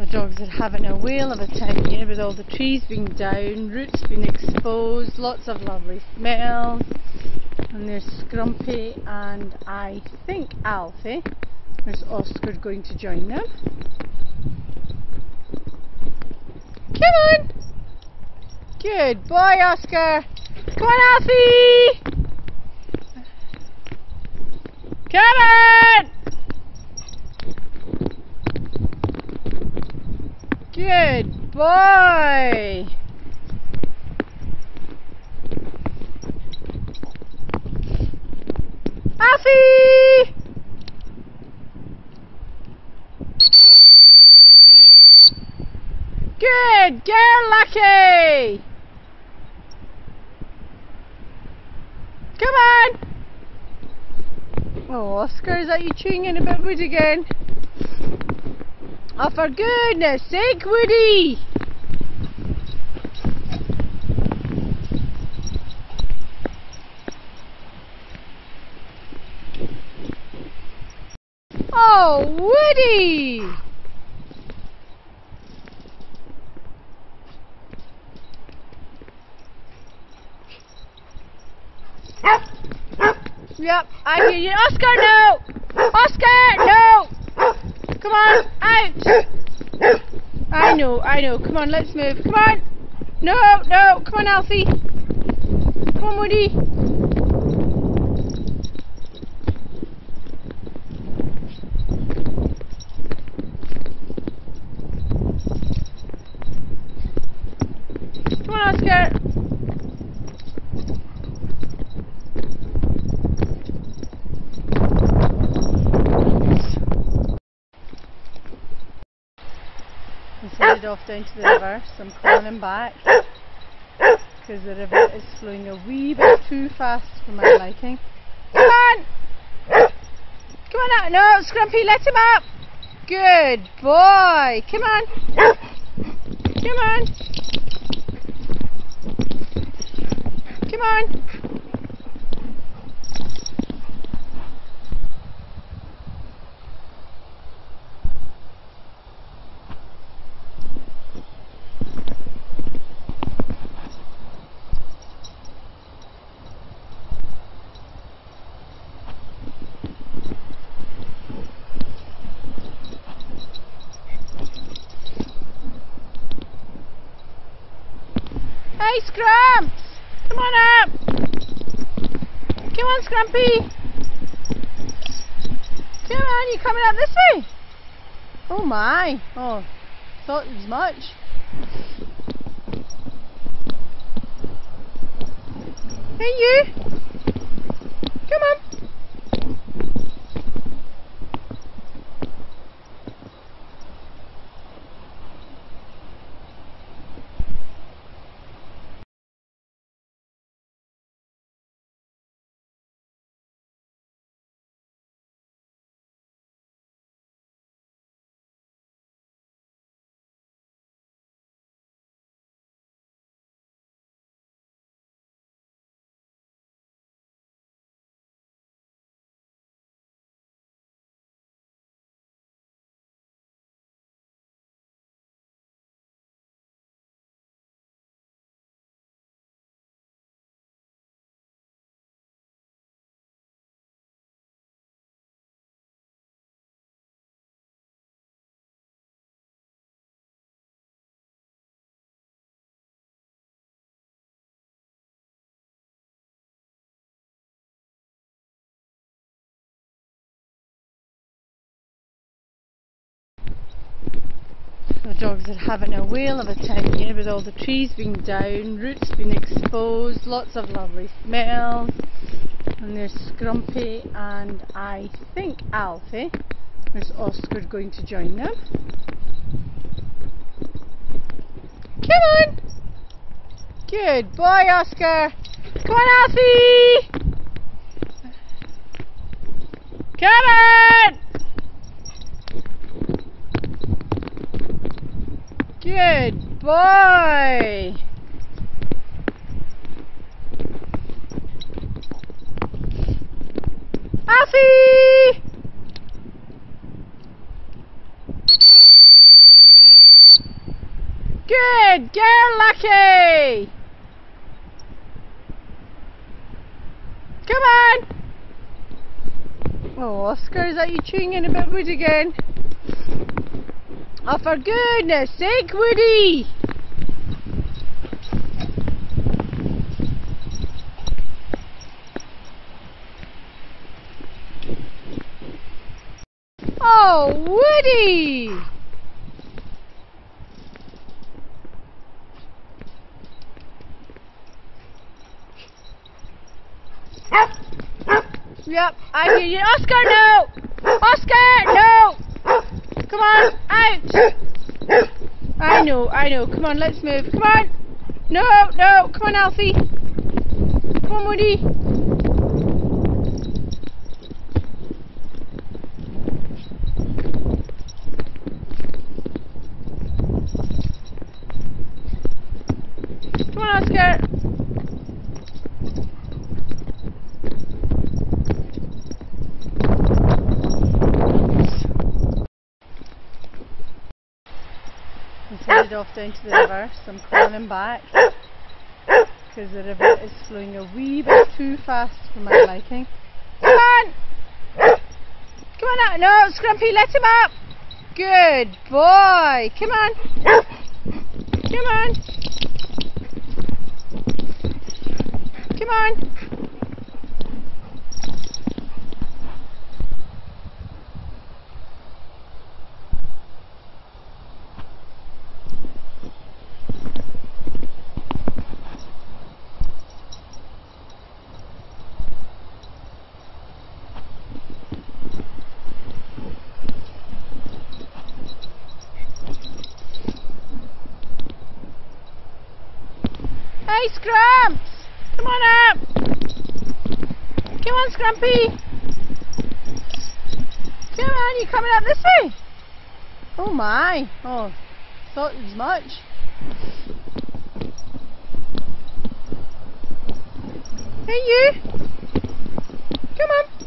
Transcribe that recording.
dogs are having a whale of a time here with all the trees being down, roots being exposed, lots of lovely smells. And there's Scrumpy and I think Alfie. There's Oscar going to join them. Come on! Good boy, Oscar! Come on, Alfie! Come on! Good boy! Alfie! Good girl, Lucky! Come on! Oh, Oscar, is that you chewing in a bit of wood again? Oh, for goodness sake, Woody! Oh, Woody! Yep, I hear you. Oscar, no! Oscar, no! Come on, out! I know. Come on, let's move. Come on! No! Come on, Alfie! Come on, Woody! Come on, Oscar! He's headed off down to the river, so I'm calling him back because the river is flowing a wee bit too fast for my liking. Come on! Come on out! No, Scrumpy, let him up! Good boy! Come on! Come on! Come on! Hey, Scrumps! Come on up! Come on, Scrumpy! Come on, you coming up this way? Oh my! Oh, thought as much. Hey, you! Come on! The dogs are having a whale of a time here with all the trees being down, roots being exposed, lots of lovely smells. And there's Scrumpy and I think Alfie. There's Oscar going to join them. Come on! Good boy, Oscar! Come on, Alfie! Come on! Good boy! Alfie! Good girl, Lucky! Come on! Oh, Oscar, is that you chewing in a bit of wood again? Oh, for goodness sake, Woody! Oh, Woody! Yep, I hear you. Oscar, no! Oscar, no! Come on, out! I know. Come on, let's move. Come on! No! Come on, Alfie! Come on, Woody! Come on, Oscar! He's headed off down to the river, so I'm calling him back because the river is flowing a wee bit too fast for my liking. Come on! Come on out! No, Scrumpy, let him up! Good boy! Come on! Come on! Come on! Hey, Scrumps! Come on up! Come on, Scrumpy! Come on, you coming up this way? Oh my! Oh, thought as much. Hey, you! Come on!